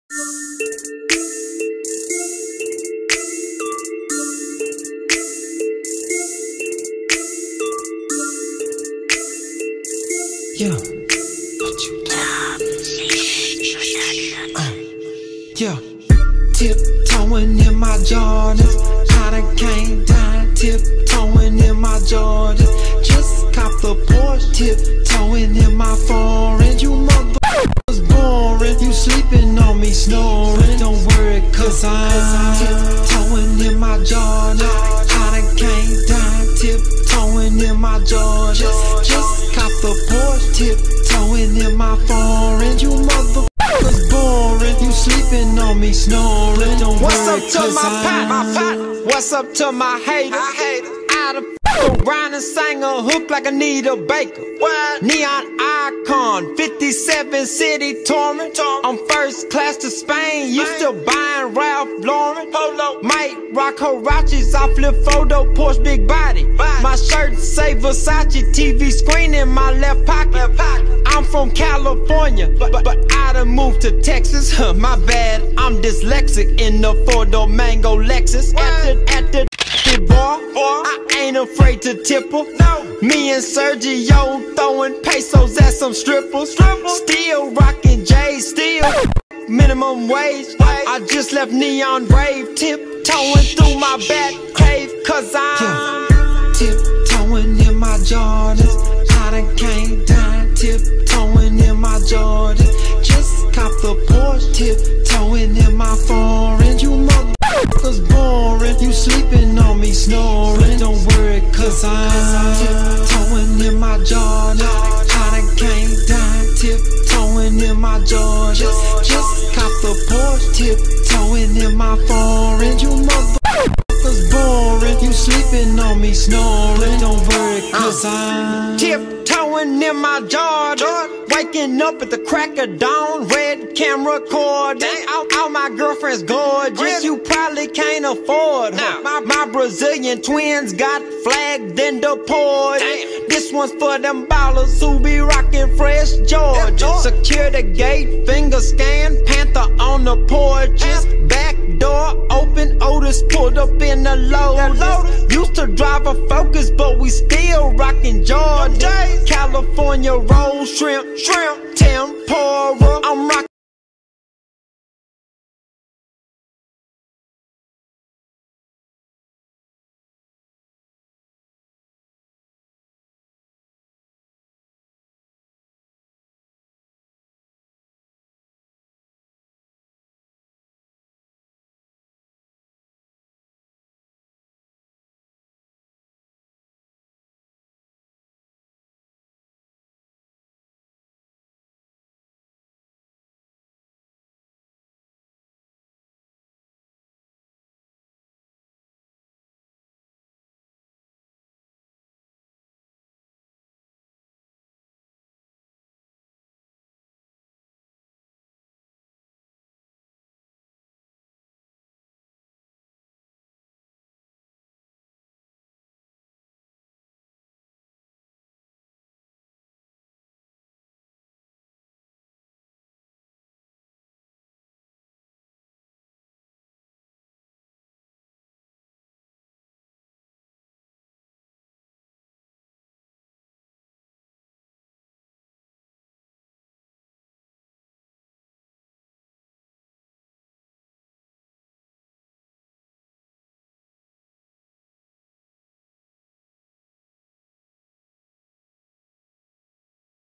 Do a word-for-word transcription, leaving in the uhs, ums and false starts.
Yeah, what you uh, yeah, tiptoeing in my Jawwdinz. I done came down, tiptoeing in my Jawwdinz. Just cop the Porsche, tiptoeing in my foreign. You motherfuckers boring, you sleeping on me snoring. Don't worry, cause I'm tiptoeing in my Jawwdinz. I done came down, tiptoeing in my Jawwdinz. Just cop the Porsche, tiptoeing in my foreign. You motherfuckers boring, you sleeping on me snoring. Don't What's worry, up to cause my I'm pot? My pot? What's up to my haters? I hate it. I done f around and sang a hook like Anita Baker. What? Neon icon, fifty-seven city touring. I'm first class to Spain, you still buying Ralph Lauren. Polo. Might rock Harachis, I flip photo, Porsche big body. body. My shirt say Versace, T V screen in my left pocket. Left pocket. I'm from California, but, but, but I done moved to Texas. Huh, my bad, I'm dyslexic in the four-door Mango Lexus. What? At the, at the bar, I ain't afraid to tip her. No. Me and Sergio throwing pesos at some strippers. strippers. Still rocking J's, still minimum wage. I just left Neon Rave, tiptoeing through my back cave, cause I'm yeah. tiptoeing in my Jawwdinz. I done came down, tiptoeing in my Jawwdinz. Just cop the Porsche, tiptoeing in my foreign. You motherfuckers boring, you sleeping on me snoring. Don't worry, cause I'm tiptoeing in my Jawwdinz. I done came down, tiptoeing in my Jawwdinz. Just cop the Porsche, tiptoeing in my foreign. You motherfuckers boring, you sleeping on me snoring. Don't worry, cause I'm tiptoeing in my Jawwdinz. Waking up at the crack of dawn, red camera cord. All, all my girlfriends gorgeous, you probably can't afford her. My, my Brazilian twins got flagged and deported. This one's for them ballers who be rocking fresh Georgia. Secure the gate, finger scan, Panther on the porches. Back door open, Otis pulled up in the Lotus. Used to drive a Focus, but we still rocking Georgia. California roll, shrimp, shrimp, Tim